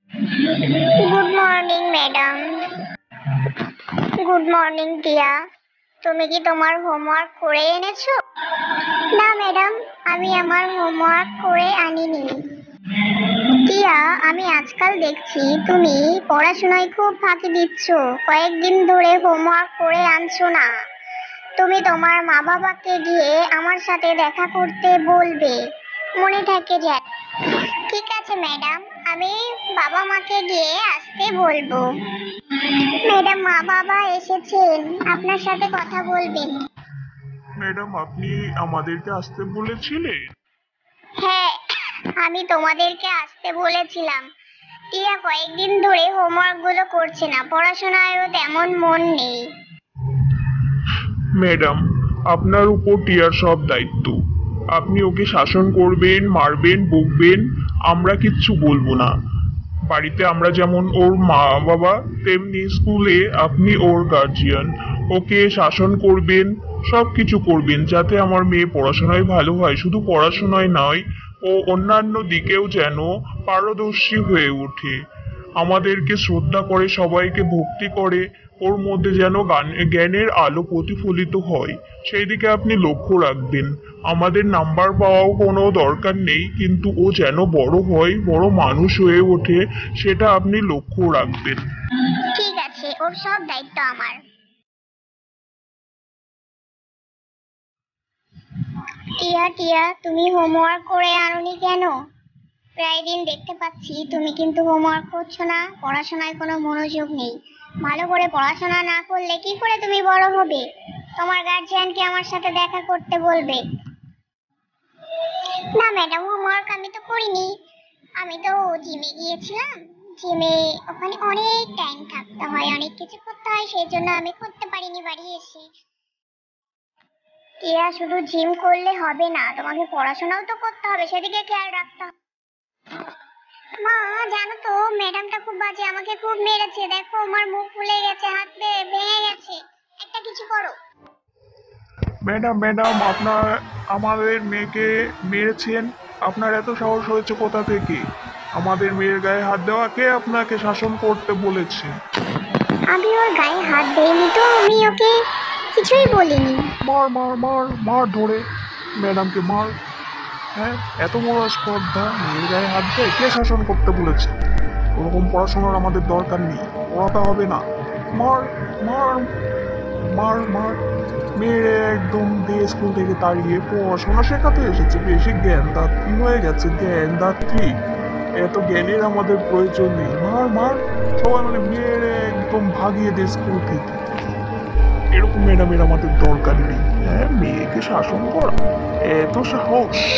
Good morning madam. Good morning Tia. তুমি কি তোমার হোমওয়ার্ক করে এনেছো? না ম্যাডাম, আমি আমার হোমওয়ার্ক করে আনিনি। টিয়া, আমি আজকাল দেখছি তুমি পড়াশোনায় খুব ফাঁকি দিচ্ছ। কয়েকদিন ধরে হোমওয়ার্ক করে আনছো না। তুমি তোমার মা বাবাকে গিয়ে আমার সাথে দেখা করতে বলবে, মনে থাকে যেন। ঠিক আছে ম্যাডাম, আমি বাবা মাকে গিয়ে আসতে বলবো। ম্যাডাম, মা বাবা এসেছেন, আপনার সাথে কথা বলবেন। ম্যাডাম, আপনি আমাদেরকে আসতে বলেছিলেন? হ্যাঁ, আমি তোমাদেরকে আসতে বলেছিলাম। টিয়া কয়েকদিন ধরে হোমওয়ার্ক গুলো করছে না, পড়াশোনায়ও তেমন মন নেই। ম্যাডাম, আপনার উপর টিয়ার সব দায়িত্ব। আপনি ওকে শাসন করবেন, মারবেন, বকবেন, আমরা কিচ্ছু বলবো না। বাড়িতে আমরা যেমন ওর মা বাবা, তেমনি স্কুলে আপনি ওর গার্জিয়ান। ওকে শাসন করবেন, সব কিছু করবেন যাতে আমার মেয়ে পড়াশোনায় ভালো হয়। শুধু পড়াশোনায় নয়, ও অন্যান্য দিকেও যেন পারদর্শী হয়ে ওঠে, আমাদেরকে শ্রদ্ধা করে, সবাইকে ভক্তি করে। ওর মধ্যে যেন জ্ঞানের আলো প্রতিফলিত হয়, সেই দিকে আপনি লক্ষ্য রাখবেন। আমাদের নাম্বার পাওয়াও কোনো দরকার নেই, কিন্তু ও যেন বড় হয়, বড় মানুষ হয়ে ওঠে, সেটা আপনি লক্ষ্য রাখবেন। ঠিক আছে, ওর সব দায়িত্ব আমার। টিয়া টিয়া, তুমি হোমওয়ার্ক করে আনোনি কেন? প্রায় দিন দেখতে পাচ্ছি তুমি কিন্তু হোমওয়ার্ক করছো না, পড়াশোনায় কোনো মনোযোগ নেই। ভালো করে পড়াশোনা না করলে কি করে তুমি বড় হবে? তোমার গার্জিয়ানকে আমার সাথে দেখা করতে বলবে। না ম্যাডাম, হোমওয়ার্ক আমি তো করিনি। আমি তো জিমে গিয়েছিলাম। জিমে ওখানে অনেক টাইম থাকতে হয়, অনেক কিছু করতে হয়, সেই জন্য আমি করতে পারিনি বাড়ি এসে। টিয়া, শুধু জিম করলে হবে না, তোমাকে পড়াশোনাও তো করতে হবে, সেদিকে খেয়াল রাখতে হবে। মা, জানো তো ম্যাডামটা খুব বাজে, আমাকে খুব মেরেছে। দেখো আমার মুখ ফুলে গেছে, হাত ভেঙে গেছে। একটা কিছু করো। ম্যাডাম, ম্যাডাম, আপনার আমাদের মেয়েকে মেরেছেন? আপনার এত সাহস হয়েছে কোথা থেকে আমাদের মেয়ের গায়ে হাত দেওয়া? কে আপনাকে শাসন করতে বলেছে? আমি ওর গায়ে হাত দেইনি তো, আমি ওকে কিছুই বলিনি। মার মার মার মার, ধরে ম্যাডামকে মার। হ্যাঁ, এত বড় স্পর্ধা, মেয়ের গায়ে হাত দেয়? কে শাসন করতে বলেছে? ওরকম পড়াশোনার আমাদের দরকার নেই, পড়াতে হবে না। মার মার মার মার, মেয়ের একদম দিয়ে স্কুল থেকে তাড়িয়ে পড়াশোনা শেখাতে এসেছে। বেশি জ্ঞান দাত্রী হয়ে গেছে, জ্ঞান দাত্রী। এত জ্ঞানের আমাদের প্রয়োজন নেই। মার মার, সবাই মানে মেয়ের একদম ভাগিয়ে দে স্কুল থেকে। এরকম ম্যাডামের আমাদের দরকার নেই। হ্যাঁ, মেয়েকে শাসন করা, এত সাহস!